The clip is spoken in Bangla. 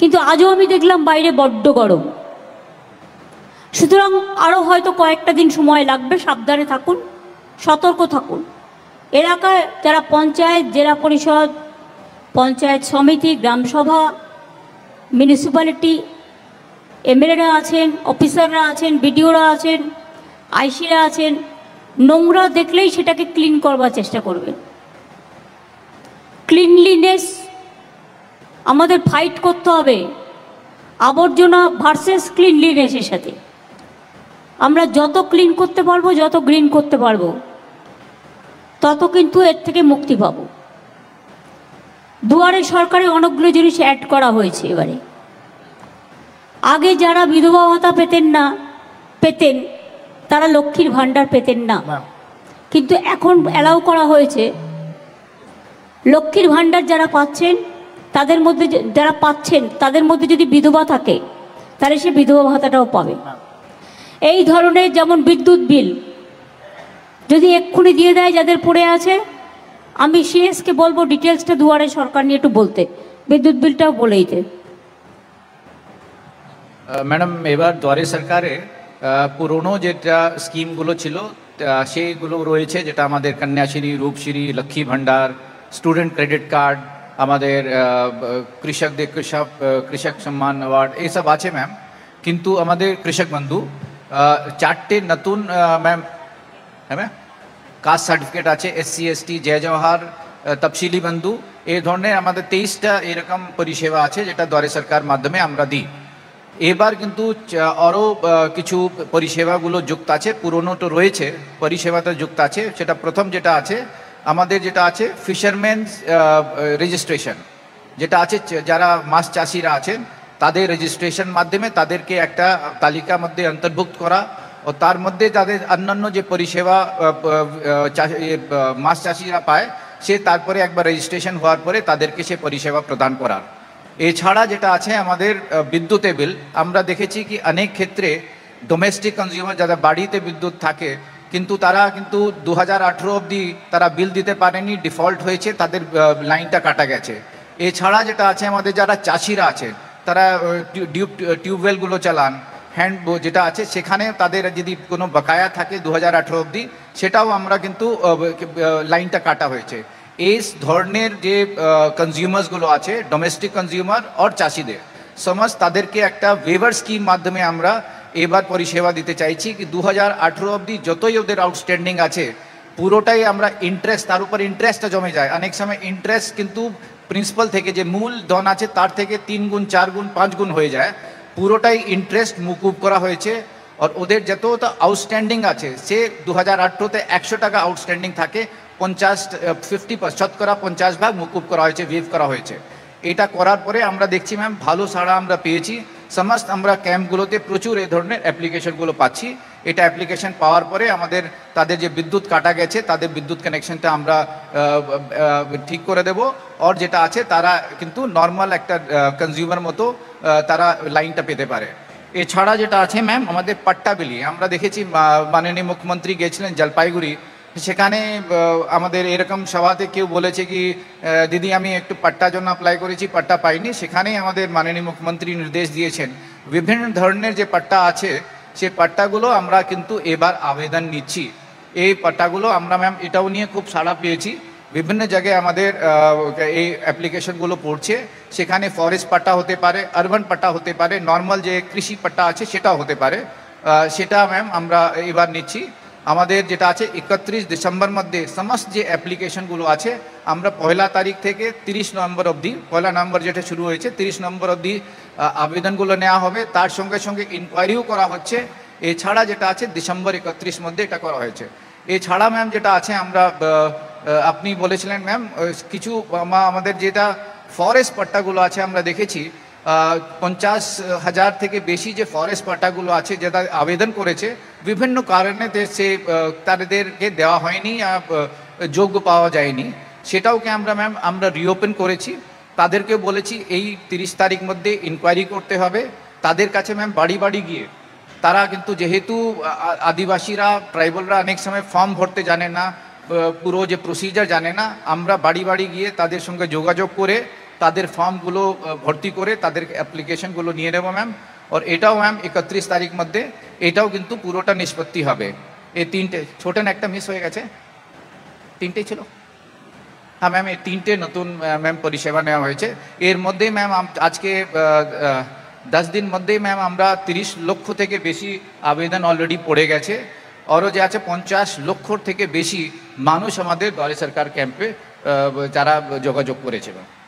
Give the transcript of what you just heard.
কিন্তু আজও আমি দেখলাম বাইরে বড্ড গরম। সুতরাং আরও হয়তো কয়েকটা দিন সময় লাগবে, সাবধানে থাকুন, সতর্ক থাকুন। এলাকায় যারা পঞ্চায়েত, জেলা পরিষদ, পঞ্চায়েত সমিতি, গ্রামসভা, মিউনিসিপ্যালিটি, এমএলএরা আছেন, অফিসাররা আছেন, বিডিওরা আছেন, আইসিরা আছেন, নোংরা দেখলেই সেটাকে ক্লিন করবার চেষ্টা করবেন। ক্লিনলিনেস আমাদের ফাইট করতে হবে আবর্জনা ভার্সেস ক্লিনলিনেসের সাথে। আমরা যত ক্লিন করতে পারবো, যত গ্রিন করতে পারবো, তত কিন্তু এর থেকে মুক্তি পাব। দুয়ারে সরকারে অনেকগুলো জিনিস অ্যাড করা হয়েছে এবারে। আগে যারা বিধবা ভাতা পেতেন তারা লক্ষ্মীর ভাণ্ডার পেতেন না, কিন্তু এখন অ্যালাউ করা হয়েছে লক্ষ্মীর ভাণ্ডার যারা পাচ্ছেন তাদের মধ্যে, যারা পাচ্ছেন তাদের মধ্যে যদি বিধবা থাকে তাহলে সে বিধবা ভাতাটাও পাবে। এই ধরনের যেমন বিদ্যুৎ বিল যদি এক্ষুনি দিয়ে দেয় যাদের পড়ে আছে, আমি সিএসকে বলবো ডিটেলসটা দুয়ারে সরকার নিয়ে একটু বলতে, বিদ্যুৎ বিলটাও বলে দিতে। ম্যাডাম, এবার দুয়ারে সরকারে পুরনো যেটা স্কিমগুলো ছিল সেইগুলো রয়েছে, যেটা আমাদের Kanyashree, Rupashree, Lakshmi Bhandar, student credit card, আমাদের কৃষকদের কৃষক সম্মান অ্যাওয়ার্ড, এইসব আছে ম্যাম। কিন্তু আমাদের কৃষক বন্ধু চারটে নতুন ম্যাম, হ্যাঁ ম্যাম, কাস্ট সার্টিফিকেট আছে, এসসি এসটি, জয় জওহার, তফসিলি বন্ধু, এই ধরনের আমাদের 23টা এরকম পরিষেবা আছে যেটা দুয়ারে সরকার মাধ্যমে আমরা দিই। এবার কিন্তু আরও কিছু পরিষেবাগুলো যুক্ত আছে, পুরনো তো রয়েছে, পরিষেবাতে যুক্ত আছে। সেটা প্রথম যেটা আছে আমাদের, যেটা আছে ফিশারম্যানস রেজিস্ট্রেশন, যেটা আছে যারা মাছ চাষিরা আছেন তাদের রেজিস্ট্রেশন মাধ্যমে তাদেরকে একটা তালিকার মধ্যে অন্তর্ভুক্ত করা, ও তার মধ্যে তাদের অন্যান্য যে পরিষেবা মাছ চাষিরা পায় সে তারপরে একবার রেজিস্ট্রেশন হওয়ার পরে তাদেরকে সে পরিষেবা প্রদান করার। এছাড়া যেটা আছে আমাদের বিদ্যুতের বিল, আমরা দেখেছি কি অনেক ক্ষেত্রে ডোমেস্টিক কনজিউমার যারা বাড়িতে বিদ্যুৎ থাকে কিন্তু তারা কিন্তু 2018 অবধি তারা বিল দিতে পারেনি, ডিফল্ট হয়েছে, তাদের লাইনটা কাটা গেছে। এছাড়া যেটা আছে আমাদের যারা চাষিরা আছে তারা টিউবওয়েলগুলো চালান, হ্যান্ড যেটা আছে সেখানে তাদের যদি কোনো বকায়া থাকে 2018 অবধি, সেটাও আমরা কিন্তু লাইনটা কাটা হয়েছে। এই ধরনের যে কনজিউমার্সগুলো আছে, ডোমেস্টিক কনজিউমার আর চাষিদের সমস্ত তাদেরকে একটা ওয়েভার স্কিম মাধ্যমে আমরা এবার পরিষেবা দিতে চাইছি কি 2018 অবধি যতই ওদের আউটস্ট্যান্ডিং আছে পুরোটাই আমরা ইন্টারেস্ট, তার উপর ইন্টারেস্টটা জমে যায়। অনেক সময় ইন্টারেস্ট কিন্তু প্রিন্সিপাল থেকে যে মূল ধন আছে তার থেকে 3 গুণ, 4 গুণ, 5 গুণ হয়ে যায়। পুরোটাই ইন্টারেস্ট মুকুব করা হয়েছে। আর ওদের যত আউটস্ট্যান্ডিং আছে সে 2018তে 100 টাকা আউটস্ট্যান্ডিং থাকে, 50% মুকুব করা হয়েছে, ওয়েভ করা হয়েছে। এটা করার পরে আমরা দেখছি ম্যাম ভালো সাড়া আমরা পেয়েছি। সমস্ত আমরা ক্যাম্পগুলোতে প্রচুর এই ধরনের অ্যাপ্লিকেশনগুলো পাচ্ছি। এটা অ্যাপ্লিকেশন পাওয়ার পরে আমাদের তাদের যে বিদ্যুৎ কাটা গেছে তাদের বিদ্যুৎ কানেকশনটা আমরা ঠিক করে দেব। আর যেটা আছে তারা কিন্তু নর্মাল একটা কনজিউমার মতো তারা লাইনটা পেতে পারে। এছাড়া যেটা আছে ম্যাম আমাদের পাট্টা বিলি, আমরা দেখেছি মাননীয় মুখ্যমন্ত্রী গেছিলেন জলপাইগুড়ি, সেখানে আমাদের এরকম সভাতে কেউ বলেছে কি দিদি আমি একটু পাট্টার জন্য অ্যাপ্লাই করেছি, পাট্টা পাইনি। সেখানেই আমাদের মাননীয় মুখ্যমন্ত্রী নির্দেশ দিয়েছেন বিভিন্ন ধরনের যে পাট্টা আছে সে পাট্টাগুলো আমরা কিন্তু এবার আবেদন নিচ্ছি। এই পাট্টাগুলো আমরা ম্যাম এটাও নিয়ে খুব সাড়া পেয়েছি, বিভিন্ন জায়গায় আমাদের এই অ্যাপ্লিকেশনগুলো পড়ছে। সেখানে ফরেস্ট পাট্টা হতে পারে, আরবান পাট্টা হতে পারে, নর্মাল যে কৃষি পাট্টা আছে সেটাও হতে পারে। সেটা ম্যাম আমরা এবার নিচ্ছি। আমাদের যেটা আছে 31 ডিসেম্বর মধ্যে সমস্ত যে অ্যাপ্লিকেশনগুলো আছে আমরা 1 তারিখ থেকে 30 নভেম্বর অবধি, 1 নভেম্বর যেটা শুরু হয়েছে 30 নভেম্বর অবধি আবেদনগুলো নেওয়া হবে। তার সঙ্গে সঙ্গে ইনকোয়ারিও করা হচ্ছে। এছাড়া যেটা আছে ডিসেম্বর 31 মধ্যে এটা করা হয়েছে। এছাড়া ম্যাম যেটা আছে আমরা আপনি বলেছিলেন ম্যাম কিছু আমাদের যেটা ফরেস্ট পাট্টাগুলো আছে আমরা দেখেছি 50,000 থেকে বেশি যে ফরেস্ট পাট্টাগুলো আছে যেটা আবেদন করেছে বিভিন্ন কারণে সে তাদেরকে দেওয়া হয়নি, যোগ্য পাওয়া যায়নি। সেটাওকে আমরা ম্যাম আমরা রিওপেন করেছি। তাদেরকে বলেছি এই 30 তারিখ মধ্যে ইনকোয়ারি করতে হবে। তাদের কাছে ম্যাম বাড়ি বাড়ি গিয়ে তারা কিন্তু যেহেতু আদিবাসীরা ট্রাইবালরা অনেক সময় ফর্ম ভরতে জানে না, পুরো যে প্রসিজার জানে না, আমরা বাড়ি বাড়ি গিয়ে তাদের সঙ্গে যোগাযোগ করে তাদের ফর্মগুলো ভর্তি করে তাদের অ্যাপ্লিকেশনগুলো নিয়ে নেব ম্যাম। আর এটাও ম্যাম 31 তারিখ মধ্যে এটাও কিন্তু পুরোটা নিষ্পত্তি হবে। এই তিনটে ছোটেন একটা মিস হয়ে গেছে, তিনটেই ছিল। হ্যাঁ ম্যাম, এই তিনটে নতুন ম্যাম পরিষেবা নেওয়া হয়েছে। এর মধ্যেই ম্যাম আজকে 10 দিন মধ্যেই ম্যাম আমরা 30 লক্ষ থেকে বেশি আবেদন অলরেডি পড়ে গেছে। আরও যে আছে 50 লক্ষর থেকে বেশি মানুষ আমাদের দ্বারে সরকার ক্যাম্পে যারা যোগাযোগ করেছে ম্যাম।